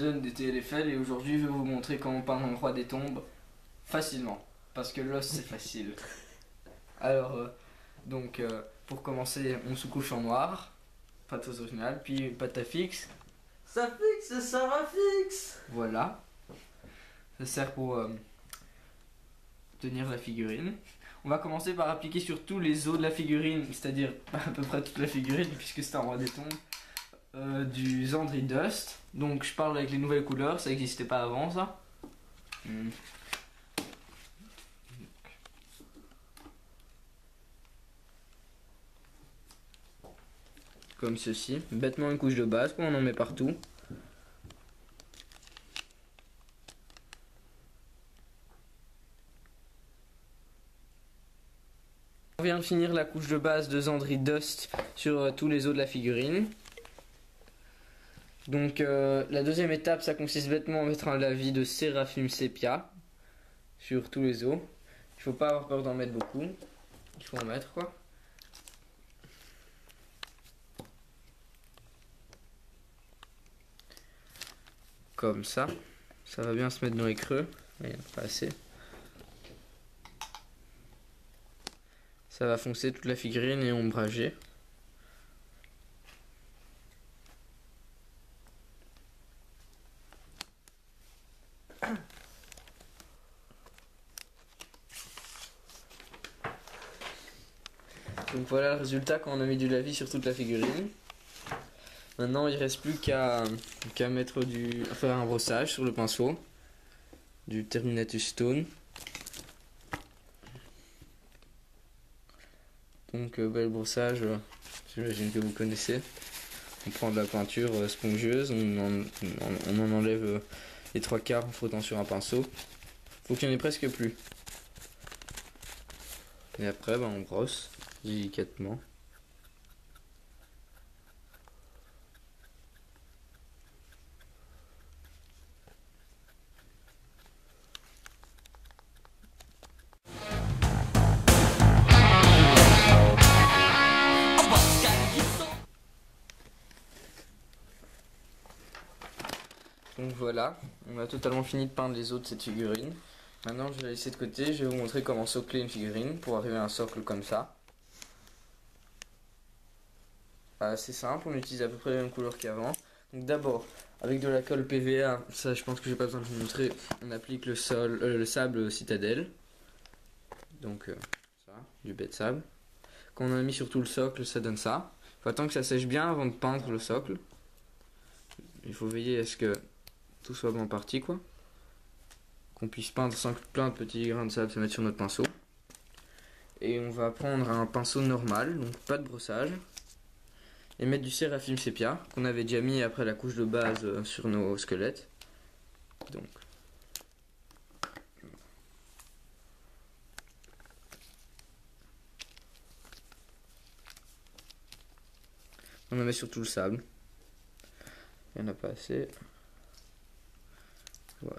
Jason des TLFL et aujourd'hui je vais vous montrer comment peindre un roi des tombes facilement. Parce que l'os c'est facile. Alors, pour commencer, on sous-couche en noir, pas très original, puis pâte à fixe. Ça fixe, ça va fixe. Voilà. Ça sert pour tenir la figurine. On va commencer par appliquer sur tous les os de la figurine, c'est-à-dire à peu près toute la figurine, puisque c'est un roi des tombes, du Zandri Dust. Donc je parle avec les nouvelles couleurs, ça n'existait pas avant ça. Comme ceci, bêtement une couche de base, on en met partout. On vient de finir la couche de base de Zandri Dust sur tous les os de la figurine. Donc la deuxième étape, ça consiste bêtement à mettre un lavis de Seraphim Sepia sur tous les os. Il faut pas avoir peur d'en mettre beaucoup, il faut en mettre quoi. Comme ça va bien se mettre dans les creux, mais pas assez. Ça va foncer toute la figurine et ombrager. Donc voilà le résultat quand on a mis du lavis sur toute la figurine. Maintenant il ne reste plus qu'à mettre faire un brossage sur le pinceau du Terminatus Stone. Donc le brossage, j'imagine que vous connaissez. On prend de la peinture spongieuse, on en enlève les 3/4 en frottant sur un pinceau. Faut qu'il n'y en ait presque plus. Et après on brosse délicatement. Donc voilà, on a totalement fini de peindre les os de cette figurine. Maintenant je vais la laisser de côté, je vais vous montrer comment socler une figurine pour arriver à un socle comme ça. C'est simple, on utilise à peu près la même couleur qu'avant. Donc d'abord, avec de la colle PVA, ça je pense que j'ai pas besoin de vous montrer, on applique le sable citadelle. Donc ça, du baie de sable. Quand on a mis sur tout le socle, ça donne ça. Il faut attendre que ça sèche bien avant de peindre le socle. Il faut veiller à ce que tout soit bien parti quoi. Qu'on puisse peindre sans que plein de petits grains de sable se mettent sur notre pinceau. Et on va prendre un pinceau normal, donc pas de brossage. Et mettre du Seraphim Sepia qu'on avait déjà mis après la couche de base sur nos squelettes. Donc. On en met sur tout le sable. Il n'y en a pas assez. Voilà.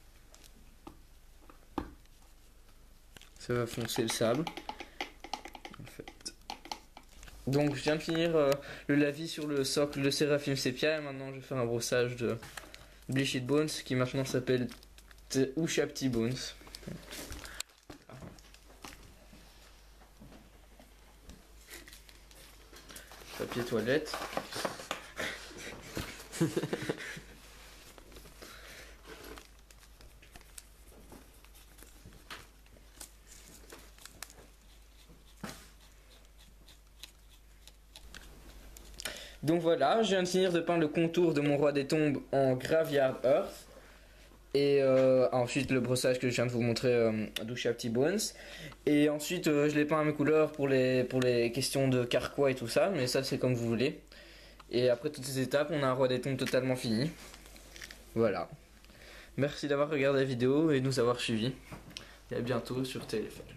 Ça va foncer le sable. En fait. Donc je viens de finir le lavis sur le socle de Seraphim Sepia et maintenant je vais faire un brossage de Bleached Bones qui maintenant s'appelle Ushapti Bones. Papier toilette. Donc voilà, je viens de finir de peindre le contour de mon roi des tombes en Graveyard Earth. Et ensuite le brossage que je viens de vous montrer d'Ushapti Bones. Et ensuite je l'ai peint à mes couleurs pour les questions de carquois et tout ça. Mais ça c'est comme vous voulez. Et après toutes ces étapes, on a un roi des tombes totalement fini. Voilà. Merci d'avoir regardé la vidéo et de nous avoir suivis. Et à bientôt sur TLFL.